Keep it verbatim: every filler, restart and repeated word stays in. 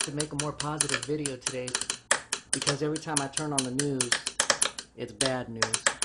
to make a more positive video today because every time I turn on the news, it's bad news.